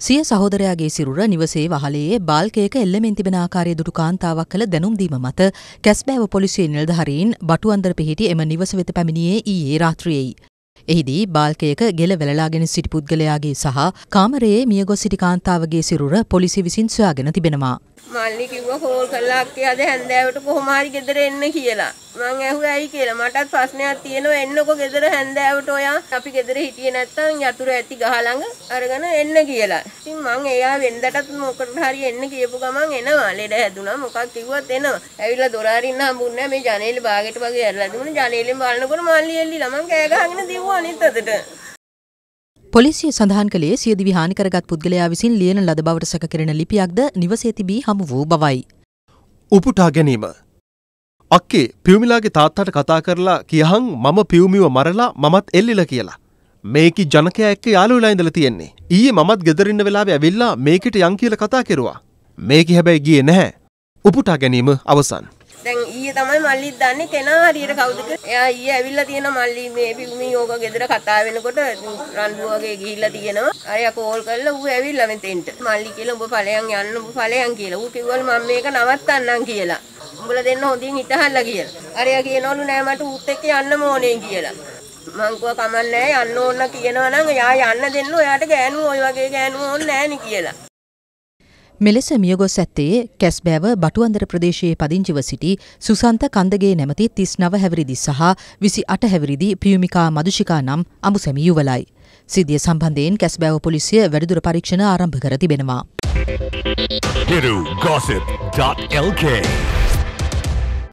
සිය සහෝදරයාගේ සිරුර නිවසේ වහලේ බාල්කයක එල්ලෙමින් තිබෙන ආකාරයේ දුටු කාන්තාවක් කළ දැනුම් දීම මත කැස්බෑව පොලිසියේ නිලධාරීන් බටුअंदර පිහිටි එම නිවස වෙත පැමිණියේ ඊයේ රාත්‍රියේයි. එහිදී බාල්කයක ගෙල වැළලාගෙන සිටි පුද්ගලයාගේ සහ කාමරයේ මියගොස් සිටි කාන්තාවගේ සිරුර පොලිසිය විසින් සොයාගෙන තිබෙනවා. මල්ලි කිව්වා කෝල් කළා අක්කේ අද හැන්දෑවට කොහොම හරි ගෙදර එන්න කියලා. මං ඇහුවා ඇයි කියලා. මටත් ප්‍රශ්නයක් තියෙනවා එන්නකෝ ගෙදර හැන්දෑවට ඔයා. අපි ගෙදර හිටියේ නැත්තම් යතුරු ඇති ගහ ළඟ අරගෙන එන්න කියලා. ඉතින් මං එයා වෙන්දටත් මොකට හරි එන්න කියපු ගමන් එනවා. ලෙඩ හැදුනා මොකක් කිව්වත් එනවා. ඇවිල්ලා දොර අරින්න හම්බුන්නේ නැහැ. මේ ජනේලේ බාගෙට වගේ ඇරලා දුන්නා. ජනේලෙන් බලනකොට මල්ලි එල්ලිලා මං කෑ ගහගෙන දිව්වා අනිත් අතට. පොලිසිය සඳහන් කළේ සියදිවි හානි කරගත් පුද්ගලයා විසින් ලියන ලද බවට සැක කෙරෙන ලිපියක්ද නිවසේ තිබී හමු වූ බවයි. උපුටා ගැනීම. අක්කේ පියුමිලාගේ තාත්තට කතා කරලා කියහන් මම පියුමිව මරලා මමත් එල්ලිලා කියලා. මේකි ජනකයා එක්ක යාළු වෙලා ඉඳලා තියෙන්නේ. ඊයේ මමත් ගෙදර ඉන්න වෙලාවේ ඇවිල්ලා මේකට යන් කියලා කතා කෙරුවා. මේකි හැබැයි ගියේ නැහැ. උපුටා ගැනීම අවසන්. දැන් ඊයේ තමයි මල්ලිත් දන්නේ කෙනා හරියට කවුද කියලා. එයා ඊයේ ඇවිල්ලා තියෙන මල්ලි මේ පිුමි ඕක ගෙදර කතා වෙනකොට රන්දු වගේ ගිහිල්ලා තියෙනවා. අරයා කෝල් කරලා ඌ ඇවිල්ලා මෙතෙන්ට. මල්ලි කියලා උඹ ඵලයන් යන්න උඹ ඵලයන් කියලා. ඌ කිව්වලු මම මේක නවත්තන්නම් කියලා. උඹලා දෙන්න හොඳින් හිටහල්ලා කියලා. අරයා කියනවලු නෑ මට ඌත් එක්ක යන්න ඕනේ කියලා. මං කව කමන්නේ යන්න ඕන කියනවා නම් එයා යන්න දෙන්න ඔයාට ගෑනු ඔය වගේ ගෑනු ඕනේ නෑනේ කියලා. මෙලෙස මියගොස් ඇත්තේ කැස්බෑව බටුअंदර ප්‍රදේශයේ පදිංචිව සිටි සුසන්ත කන්දගේ නැමැති 39 හැවිරිදි සහ 28 හැවිරිදි පියුමිකා මදුෂිකා නම් අමුසැමි යුවලයි. සිද්ධිය සම්බන්ධයෙන් කැස්බෑව පොලිසිය වැඩිදුර පරීක්ෂණ ආරම්භ කර තිබෙනවා. Hiru Gossip.lk